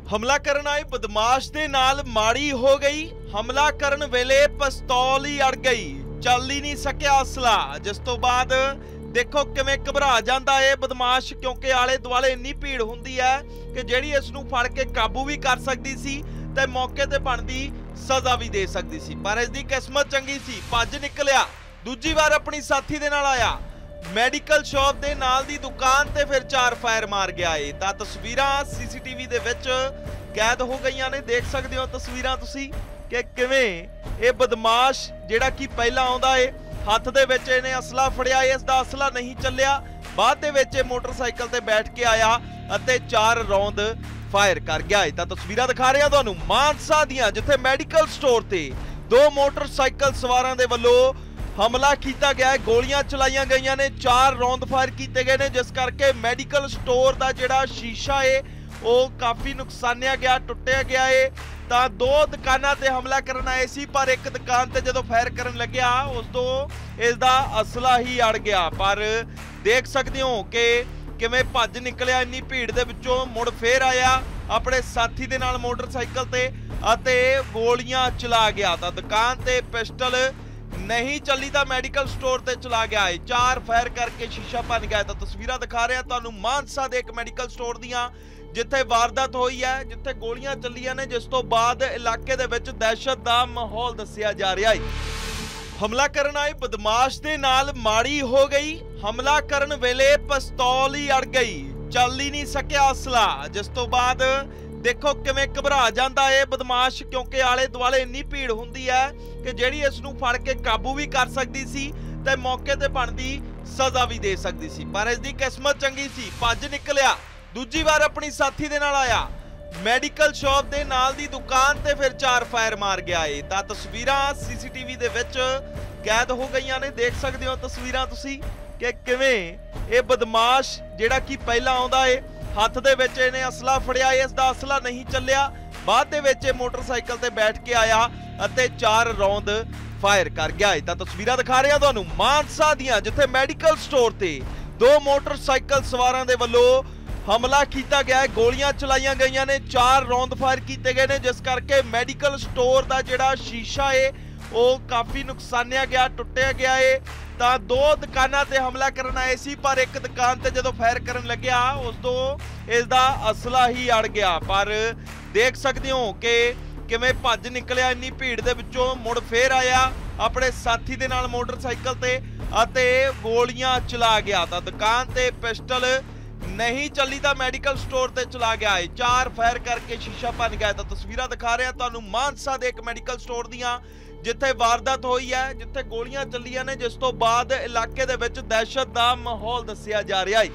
हमला करन आए बदमाश दे नाल माड़ी हो गई। हमला करन वेले पिस्तौल ही अड़ गई, चल ही नहीं सकिया असला। जिस तो बाद देखो किवें घबरा जांदा है बदमाश, क्योंकि आले दुआले इन्नी भीड़ हुंदी है कि जिहड़ी इस नूं फड़ के काबू भी कर सकदी सी ते मौके ते बनदी सज़ा भी दे सकदी सी। पर इसदी किस्मत चंगी सी, भज निकलिया। दूजी बार अपनी साथी दे नाल आया, मैडिकल शॉप दे नाल दी दुकान ते फिर 4 फायर मार गया है। तां तस्वीरां सीसीटीवी दे विच कैद हो गईयां ने। देख सकदे हो तस्वीरां तुसीं कि किवें ये बदमाश जिहड़ा कि पहला आउंदा है हत्थ दे विच इहने असला फड़िया, इसदा असला नहीं चलिया। बाद दे विच मोटरसाइकिल ते बैठ के आया अते 4 रौंद फायर कर गया है। तां तस्वीरां दिखा रहे हां तुहानूं मानसा दियां, जिथे मैडिकल स्टोर ते 2 मोटरसाइकिल सवारां दे वल्लों हमला किया गया है, गोलियां चलाईयां गईयां ने, 4 रौंद फायर किए गए ने, जिस करके मैडिकल स्टोर का जिहड़ा शीशा है वो काफ़ी नुकसानिया गया, टुटिया गया है। तो 2 दुकानां ते हमला करन आए सी, पर एक दुकान ते जदों फायर करन लग्या उस तो इसदा असला ही अड़ गया। पर देख सकते हो कि किवें भज निकलिया इन्नी भीड़ दे विचों, मुड़ फेर आया अपने साथी दे नाल मोटरसाइकिल ते अते गोलियां चला गया। तो दुकान ते पिस्टल नहीं चली तो मैडिकल स्टोर ते चला गया है, 4 फायर करके शीशा भन गया। तो तस्वीरां दिखा रहे हैं तुहानूं मानसा दे एक मैडिकल स्टोर दियां, जिथे वारदात हुई है, जिथे गोलियां चलियां ने, जिस तो बाद इलाके दे विच दहशत दा माहौल दस्सिया जा रहा है। हमला करन आए बदमाश दे नाल माड़ी हो गई। हमला करन वेले पिस्तौल ही अड़ गई, चल ही नहीं सकिया असला। जिस तो बाद देखो किवें घबरा जांदा है बदमाश, क्योंकि आले दुआले इन्नी भीड़ हुंदी है कि जिहड़ी इस नूं फड़ के काबू भी कर सकदी सी ते मौके ते बनदी सज़ा भी दे सकदी सी। पर इसदी किस्मत चंगी सी, भज निकलिया। दूजी बार अपनी साथी दे नाल आया, मैडिकल शॉप दे नाल दी दुकान ते फिर 4 फायर मार गया है। तां तस्वीरां सीसीटीवी दे विच कैद हो गईयां ने। देख सकदे हो तस्वीरां तुसीं कि किवें ये बदमाश जिहड़ा कि पहला आउंदा है हत्थ दे विच इहने असला फड़िया, इसदा असला नहीं चलिया। बाद दे विच मोटरसाइकिल ते बैठ के आया अते 4 रौंद फायर कर गया है। तां तस्वीरां दिखा रहे हां तुहानूं मानसा दियां, जिथे मैडिकल स्टोर ते 2 मोटरसाइकिल सवारां दे वल्लों हमला किया गया है, गोलियां चलाईयां गईयां ने, 4 रौंद फायर किए गए ने, जिस करके मैडिकल स्टोर का जिहड़ा शीशा है वो काफ़ी नुकसानिया गया, टुटिया गया है। तो 2 दुकानां ते हमला करन आए सी, पर एक दुकान ते जदों फायर करन लग्या उस तो इसदा असला ही अड़ गया। पर देख सकते हो कि किवें भज निकलिया इन्नी भीड़ दे विचों, मुड़ फेर आया अपने साथी दे नाल मोटरसाइकिल ते अते गोलियां चला गया। तो दुकान ते पिस्टल नहीं चली तो मैडिकल स्टोर ते चला गया है, 4 फायर करके शीशा भन गया। तो तस्वीरां दिखा रहे हैं तुहानूं मानसा दे एक मैडिकल स्टोर दियां, जिथे वारदात हुई है, जिथे गोलियां चलियां ने, जिस तो बाद इलाके दे विच दहशत दा माहौल दस्सिया जा रहा है।